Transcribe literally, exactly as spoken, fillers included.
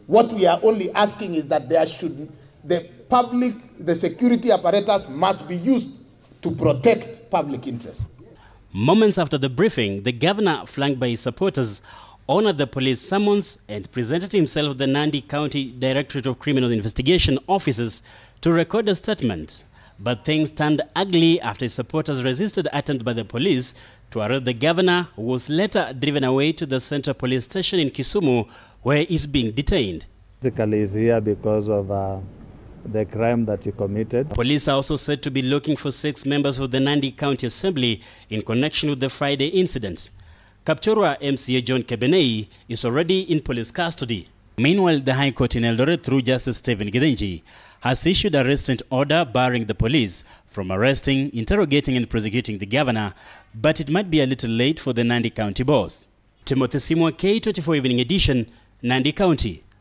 What we are only asking is that there should, the public, the security apparatus must be used to protect public interest. Moments after the briefing, the governor, flanked by his supporters, honored the police summons and presented himself at the Nandi County Directorate of Criminal Investigation offices to record a statement. But things turned ugly after his supporters resisted the attempt by the police to arrest the governor, who was later driven away to the Central Police Station in Kisumu, where he's being detained. Basically, he's here because of uh, the crime that he committed. Police are also said to be looking for six members of the Nandi County Assembly in connection with the Friday incident. Kapchorwa M C A John Kebenei is already in police custody. Meanwhile, the High Court in Eldoret, through Justice Stephen Githinji, has issued a restraint order barring the police from arresting, interrogating and prosecuting the governor, but it might be a little late for the Nandi County boss. Timothy Simwa, K twenty-four Evening Edition, Nandi County.